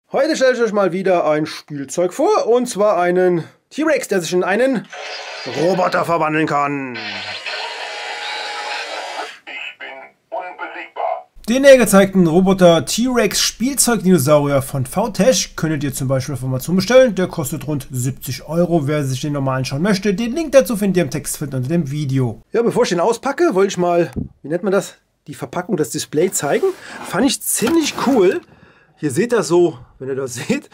Heute stelle ich euch mal wieder ein Spielzeug vor, und zwar einen T-Rex, der sich in einen Roboter verwandeln kann. Ich bin unbesiegbar. Den näher gezeigten Roboter T-Rex Spielzeugdinosaurier von VTech könntet ihr zum Beispiel auf Amazon bestellen. Der kostet rund 70 €, wer sich den normal anschauen möchte. Den Link dazu findet ihr im Textfeld unter dem Video. Ja, bevor ich den auspacke, wollte ich mal, wie nennt man das, die Verpackung, das Display zeigen. Fand ich ziemlich cool. Hier seht ihr so, wenn ihr das seht,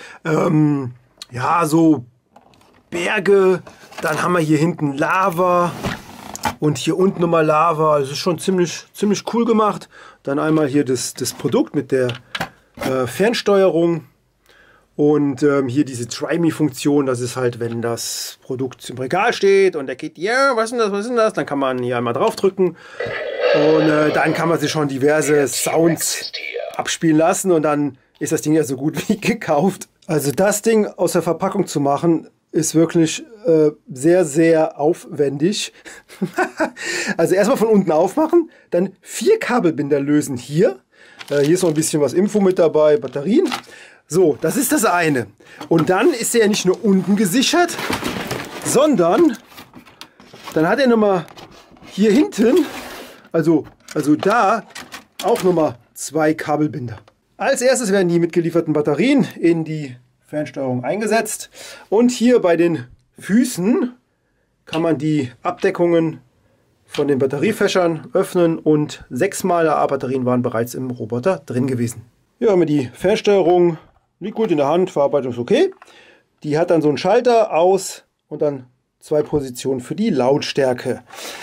ja, so Berge, dann haben wir hier hinten Lava und hier unten nochmal Lava. Das ist schon ziemlich cool gemacht. Dann einmal hier das Produkt mit der Fernsteuerung und hier diese Try-Me-Funktion. Das ist halt, wenn das Produkt im Regal steht und der geht, ja, was ist denn das? Dann kann man hier einmal draufdrücken und dann kann man sich schon diverse Sounds abspielen lassen und dann ist das Ding ja so gut wie gekauft. Also das Ding aus der Verpackung zu machen, ist wirklich sehr, sehr aufwendig. Also erstmal von unten aufmachen, dann 4 Kabelbinder lösen hier. Hier ist noch ein bisschen was Info mit dabei, Batterien. So, das ist das eine. Und dann ist er ja nicht nur unten gesichert, sondern dann hat er nochmal hier hinten, also da, auch nochmal 2 Kabelbinder. Als erstes werden die mitgelieferten Batterien in die Fernsteuerung eingesetzt. Und hier bei den Füßen kann man die Abdeckungen von den Batteriefächern öffnen und 6x AA-Batterien waren bereits im Roboter drin gewesen. Hier haben wir die Fernsteuerung, liegt gut in der Hand, Verarbeitung ist okay. Die hat dann so einen Schalter aus und dann 2 Positionen für die Lautstärke.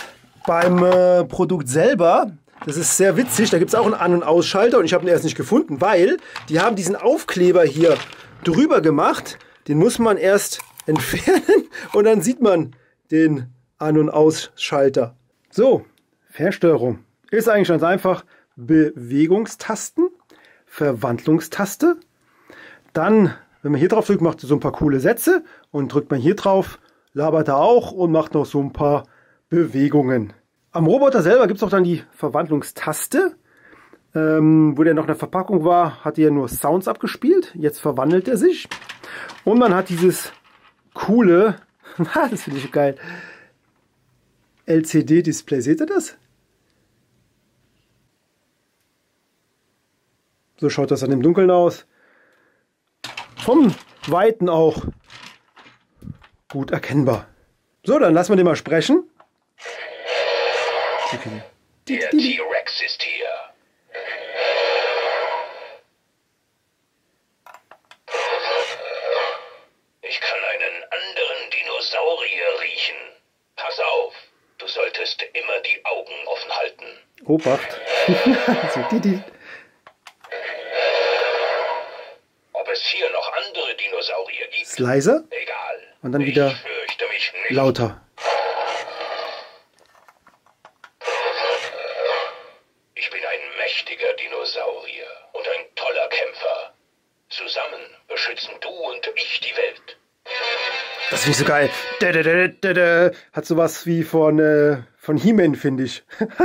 Beim Produkt selber, das ist sehr witzig, da gibt es auch einen An- und Ausschalter und ich habe ihn erst nicht gefunden, weil die haben diesen Aufkleber hier drüber gemacht. Den muss man erst entfernen und dann sieht man den An- und Ausschalter. So, Fernsteuerung ist eigentlich ganz einfach. Bewegungstasten, Verwandlungstaste. Dann, wenn man hier drauf drückt, macht er so ein paar coole Sätze und drückt man hier drauf, labert er auch und macht noch so ein paar Bewegungen. Am Roboter selber gibt es auch dann die Verwandlungstaste. Wo der noch in der Verpackung war, hat er nur Sounds abgespielt. Jetzt verwandelt er sich. Und man hat dieses coole, das finde ich geil, LCD-Display. Seht ihr das? So schaut das dann im Dunkeln aus. Vom Weiten auch gut erkennbar. So, dann lassen wir den mal sprechen. Okay. Der T-Rex ist hier. Ich kann einen anderen Dinosaurier riechen. Pass auf, du solltest immer die Augen offen halten. Obacht. Ob es hier noch andere Dinosaurier gibt? Ist leiser. Egal. Und dann wieder ich fürchte mich nicht. lauter. Ich bin ein mächtiger Dinosaurier und ein toller Kämpfer. Zusammen beschützen du und ich die Welt. Das finde ich so geil. Hat sowas wie von He-Man, finde ich.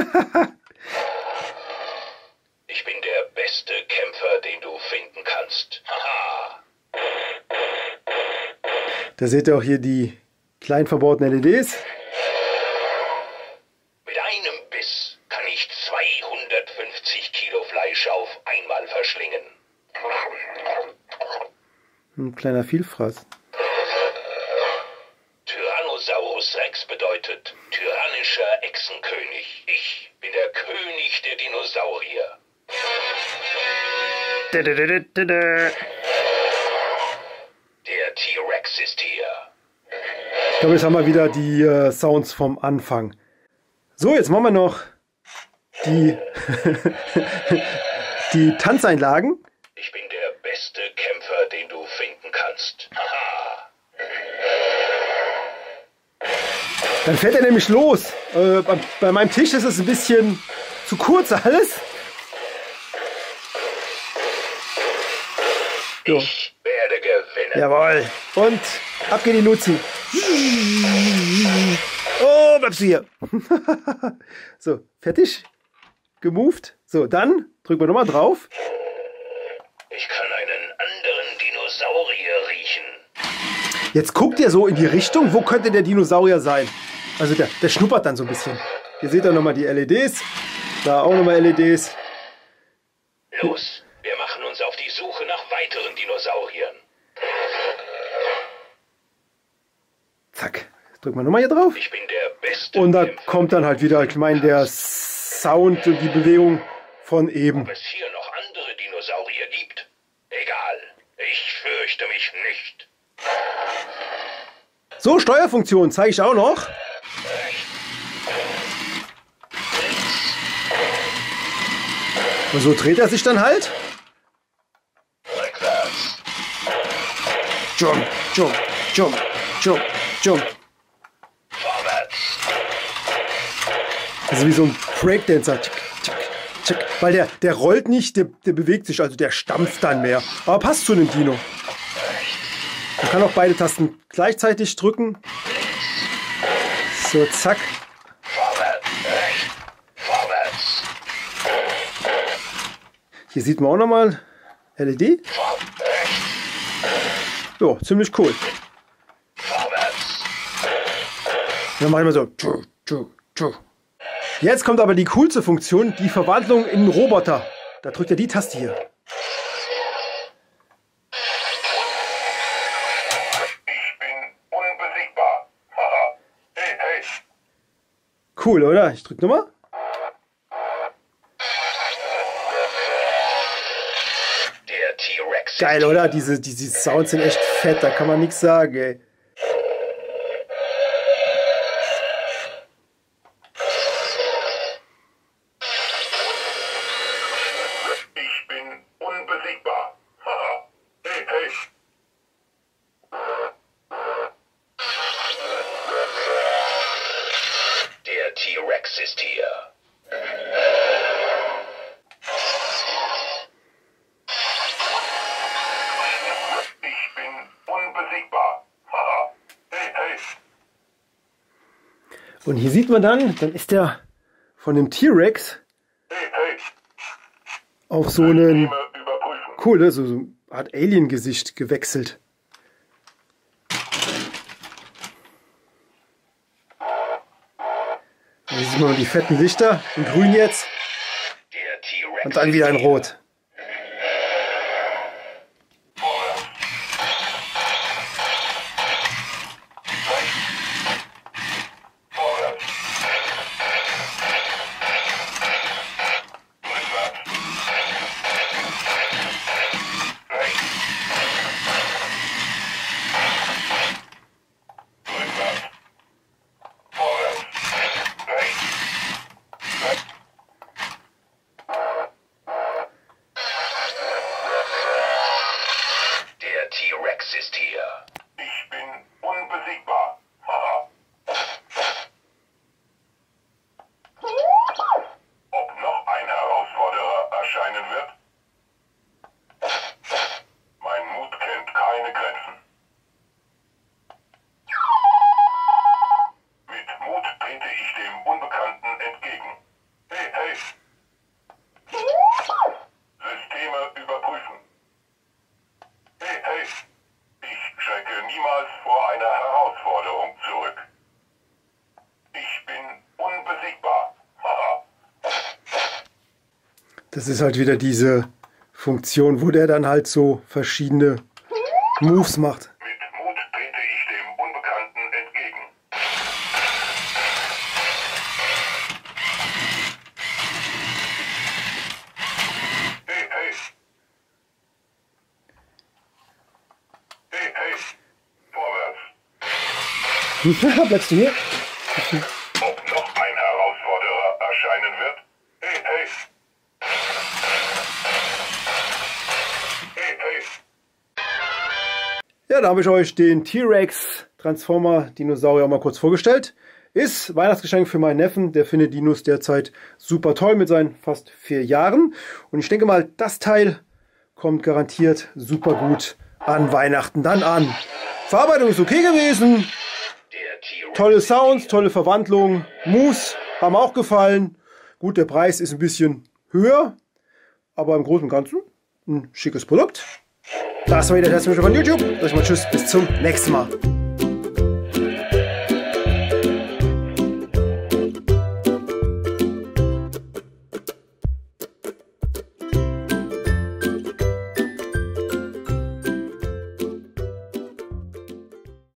Ich bin der beste Kämpfer, den du finden kannst. Haha. Da seht ihr auch hier die klein verbauten LEDs. Mit einem Biss kann ich 250 Kilo Fleisch auf einmal verschlingen. Ein kleiner Vielfraß. Tyrannosaurus Rex bedeutet tyrannischer Echsenkönig. Ich bin der König der Dinosaurier. Der T-Rex ist hier. Ich glaube, jetzt haben wir wieder die Sounds vom Anfang. So, jetzt machen wir noch die, die Tanzeinlagen. Ich bin der beste Kämpfer, den du finden kannst. Haha. Dann fährt er nämlich los. Bei meinem Tisch ist es ein bisschen zu kurz alles. So. Ich werde gewinnen. Jawohl. Und ab geht die Luzi. Oh, bleibst du hier. So, fertig. Gemoved. So, dann drücken wir nochmal drauf. Ich kann einen anderen Jetzt guckt ihr so in die Richtung, wo könnte der Dinosaurier sein? Also der schnuppert dann so ein bisschen. Hier seht ihr nochmal die LEDs. Da auch nochmal LEDs. Los, wir machen uns auf die Suche nach weiteren Dinosauriern. Zack. Jetzt drücken wir nochmal hier drauf. Ich bin der beste Und da Kämpfer. kommt dann halt wieder, ich meine, der Sound und die Bewegung von eben. Ob es hier noch andere Dinosaurier gibt? Egal, ich fürchte mich nicht. So, Steuerfunktion zeige ich auch noch. Und so dreht er sich dann halt. Rückwärts. Jump, jump, jump, jump, jump. Vorwärts. Also wie so ein Breakdancer. Tschick, tschick, tschick. Weil der rollt nicht, der bewegt sich, also der stampft dann mehr. Aber passt zu einem Dino. Man kann auch beide Tasten gleichzeitig drücken. So, zack. Vorwärts. Rechts. Vorwärts. Hier sieht man auch nochmal LED. Rechts. Ja, ziemlich cool. Vorwärts. Dann machen wir so. Jetzt kommt aber die coolste Funktion, die Verwandlung in einen Roboter. Da drückt er die Taste hier. Ich bin unbesiegbar. Haha. Hey, hey. Cool, oder? Ich drück nochmal. Der T-Rex. Geil, oder? Diese Sounds sind echt fett, da kann man nichts sagen, ey. Ich bin unbesiegbar. Haha. Hey, hey. Der T-Rex ist hier. Ich bin unbesiegbar. Haha. Hey, hey. Und hier sieht man dann ist der von dem T-Rex Hey, hey. auf so einen, Systeme überprüfen. cool, ne? So eine Art Alien-Gesicht gewechselt. Hier sieht man die fetten Lichter, in grün jetzt Der T-Rex. und dann wieder in rot. Der T-Rex ist hier. Ich bin unbesiegbar. Haha. Ob noch ein Herausforderer erscheinen wird? Mein Mut kennt keine Grenzen. Mit Mut trete ich dem Unbekannten entgegen. Hey, hey. Systeme überprüfen. Hey, hey. Ich schrecke niemals vor einer Herausforderung zurück. Ich bin unbesiegbar. Haha. Das ist halt wieder diese Funktion, wo der dann halt so verschiedene Moves macht. Mit Mut trete ich dem Unbekannten entgegen. Hey, hey. Hey, hey. Vorwärts. Bleibst du hier? Ob noch ein Herausforderer erscheinen wird? Hey, hey. Hey, hey. Ja, da habe ich euch den T-Rex Transformer Dinosaurier mal kurz vorgestellt. Ist Weihnachtsgeschenk für meinen Neffen. Der findet Dinos derzeit super toll mit seinen fast 4 Jahren. Und ich denke mal, das Teil kommt garantiert super gut an Weihnachten dann an. Verarbeitung ist okay gewesen. Der T-Rex. Tolle Sounds, tolle Verwandlung. Moves haben auch gefallen. Gut, der Preis ist ein bisschen höher. Aber im Großen und Ganzen ein schickes Produkt. Das war wieder der Herzlich von YouTube. Sag ich mal Tschüss, bis zum nächsten Mal.